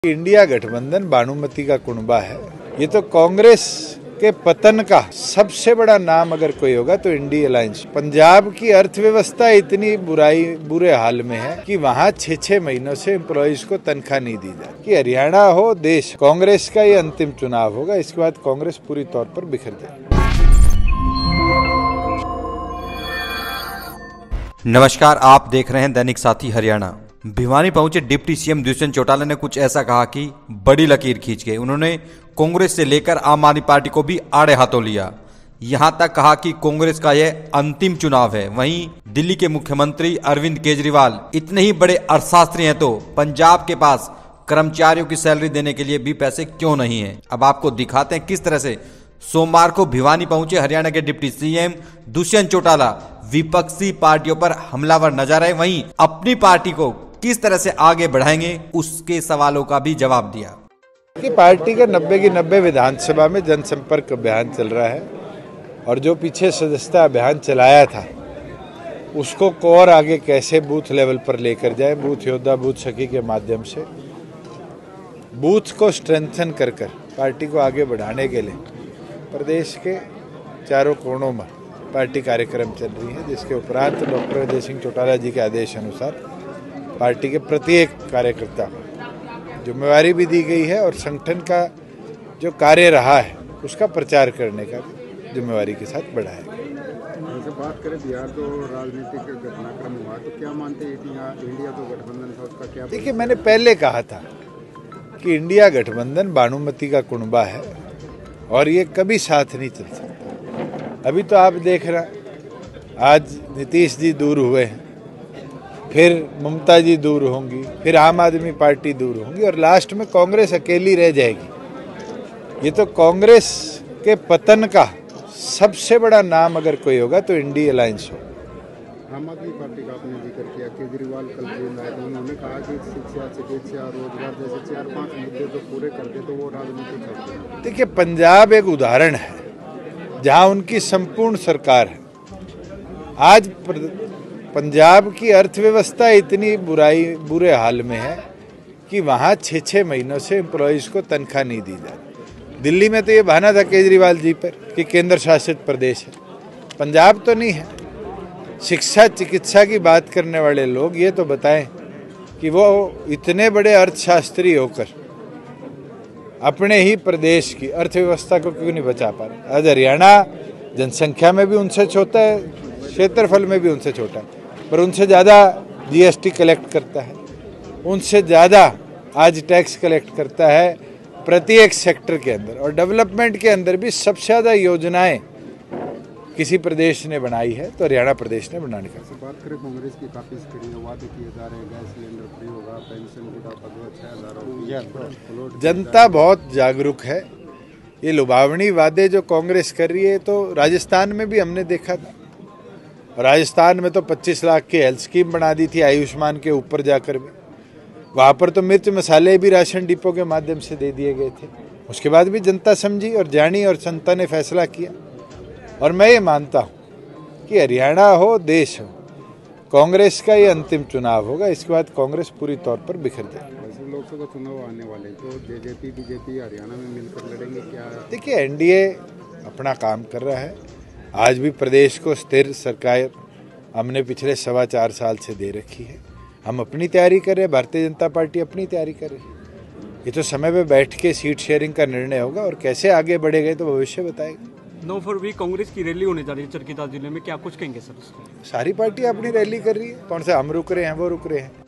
India गठबंधन भानुमति का कुनबा है। ये तो कांग्रेस के पतन का सबसे बड़ा नाम अगर कोई होगा तो इंडिया अलायंस। पंजाब की अर्थव्यवस्था इतनी बुरे हाल में है कि वहाँ 6-6 महीनों से एम्प्लॉइज को तनख्वाह नहीं दी जाती। कि हरियाणा हो देश, कांग्रेस का ये अंतिम चुनाव होगा। इसके बाद कांग्रेस पूरी तौर पर बिखर जाएगी। नमस्कार, आप देख रहे हैं दैनिक साथी हरियाणा। भिवानी पहुंचे डिप्टी सीएम दुष्यंत चौटाला ने कुछ ऐसा कहा कि बड़ी लकीर खींच गए। उन्होंने कांग्रेस से लेकर आम आदमी पार्टी को भी आड़े हाथों लिया। यहां तक कहा कि कांग्रेस का यह अंतिम चुनाव है। वहीं दिल्ली के मुख्यमंत्री अरविंद केजरीवाल इतने ही बड़े अर्थशास्त्री हैं तो पंजाब के पास कर्मचारियों की सैलरी देने के लिए भी पैसे क्यों नहीं है। अब आपको दिखाते हैं किस तरह से सोमवार को भिवानी पहुंचे हरियाणा के डिप्टी सीएम दुष्यंत चौटाला विपक्षी पार्टियों पर हमलावर नजर आए। वहीं अपनी पार्टी को किस तरह से आगे बढ़ाएंगे उसके सवालों का भी जवाब दिया। कि पार्टी का 90 की 90 विधानसभा में जनसंपर्क अभियान चल रहा है और जो पीछे सदस्यता अभियान चलाया था उसको और आगे कैसे बूथ लेवल पर लेकर जाए, बूथ योद्धा बूथ सखी के माध्यम से बूथ को स्ट्रेंथन कर पार्टी को आगे बढ़ाने के लिए प्रदेश के चारों कोनों में पार्टी कार्यक्रम चल रही है, जिसके उपरांत डॉक्टर अजय सिंह चौटाला जी के आदेश अनुसार पार्टी के प्रत्येक कार्यकर्ता को जिम्मेवारी भी दी गई है और संगठन का जो कार्य रहा है उसका प्रचार करने का भी जिम्मेवारी के साथ बढ़ाया गया। बात करें बिहार तो राजनीतिक घटनाक्रम हुआ, तो क्या मानते हैं इंडिया तो गठबंधन था, उसका क्या? देखिए, मैंने पहले कहा था कि इंडिया गठबंधन भानुमति का कुनबा है और ये कभी साथ नहीं चल सकता। अभी तो आप देख रहे हैं, आज नीतीश जी दूर हुए हैं, फिर ममता जी दूर होंगी, फिर आम आदमी पार्टी दूर होंगी और लास्ट में कांग्रेस अकेली रह जाएगी। ये तो कांग्रेस के पतन का सबसे बड़ा नाम अगर कोई होगा तो इंडिया अलायंस हो। आम आदमी पार्टी का आपने जिक्र किया, केजरीवाल कल जेल आए तो उन्होंने कहा कि शिक्षा, चिकित्सा, रोजगार जैसे 4-5 मुद्दे तो पूरे करते तो वो राजनीति करते। देखिए, पंजाब एक उदाहरण है जहां उनकी संपूर्ण सरकार है। आज पंजाब की अर्थव्यवस्था इतनी बुरे हाल में है कि वहाँ 6-6 महीनों से एम्प्लॉइज को तनख्वाह नहीं दी जाती। दिल्ली में तो ये बहाना था केजरीवाल जी पर कि केंद्र शासित प्रदेश है, पंजाब तो नहीं है। शिक्षा चिकित्सा की बात करने वाले लोग ये तो बताएं कि वो इतने बड़े अर्थशास्त्री होकर अपने ही प्रदेश की अर्थव्यवस्था को क्यों नहीं बचा पा रहे। आज हरियाणा जनसंख्या में भी उनसे छोटा है, क्षेत्रफल में भी उनसे छोटा है, पर उनसे ज़्यादा जीएसटी कलेक्ट करता है, उनसे ज़्यादा आज टैक्स कलेक्ट करता है प्रत्येक सेक्टर के अंदर। और डेवलपमेंट के अंदर भी सबसे ज़्यादा योजनाएं किसी प्रदेश ने बनाई है तो हरियाणा प्रदेश ने बनाने का। बात करें कांग्रेस की, काफ़ी स्कीमें वादे किए जा रहे हैं, गैस सिलेंडर फ्री होगा, पेंशन बुढ़ापा 6,000। जनता बहुत जागरूक है। ये लुभावनी वादे जो कांग्रेस कर रही है तो राजस्थान में भी हमने देखा था। राजस्थान में तो 25 लाख की हेल्थ स्कीम बना दी थी आयुष्मान के ऊपर जाकर भी। वहाँ पर तो मिर्च मसाले भी राशन डिपो के माध्यम से दे दिए गए थे। उसके बाद भी जनता समझी और जानी और जनता ने फैसला किया। और मैं ये मानता हूँ कि हरियाणा हो देश हो, कांग्रेस का ये अंतिम चुनाव होगा। इसके बाद कांग्रेस पूरी तौर पर बिखर जाएगी। लोकसभा चुनाव आने वाले तो बीजेपी हरियाणा में मिलकर लड़ेंगे क्या? देखिए, एनडीए अपना काम कर रहा है। आज भी प्रदेश को स्थिर सरकार हमने पिछले 4.25 साल से दे रखी है। हम अपनी तैयारी कर रहे हैं, भारतीय जनता पार्टी अपनी तैयारी कर रही है। ये तो समय पे बैठ के सीट शेयरिंग का निर्णय होगा और कैसे आगे बढ़ेगा तो भविष्य बताएगा। 9 फरवरी कांग्रेस की रैली होने जा रही है चरखीदार जिले में, क्या कुछ कहेंगे सर? सारी पार्टी अपनी रैली कर रही है, कौन से हम रुक रहे हैं वो रुक रहे हैं।